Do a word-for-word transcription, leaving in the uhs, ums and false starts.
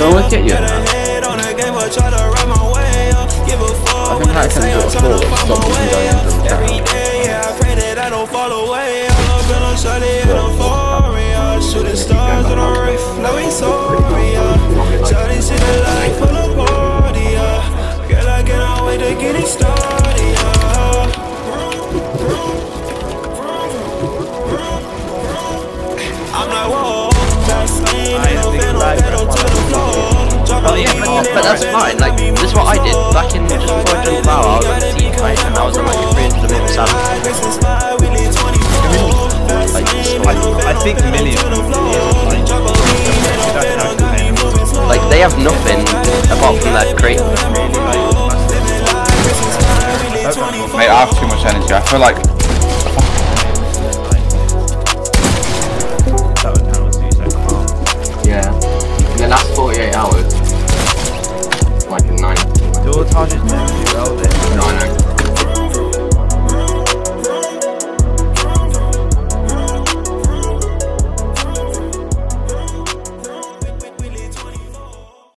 No one get you. I think I can do a floor to stop you from going into the town. Shooting stars on a roof, now we sorry, yeah. Shawty see the light full of party, yeah. Girl, I cannot wait to get it started, yeah. I'm like, whoa, fast lane, no pedal, pedal to the floor. Oh yeah, but, but that's fine, like, this is what I did, back in just before I joined WoW, I was on the team fight, and I was on like three hundred minutes salary. Like, I, I think million. Like, they have nothing apart from their crate. Mate, I have too much energy. I feel like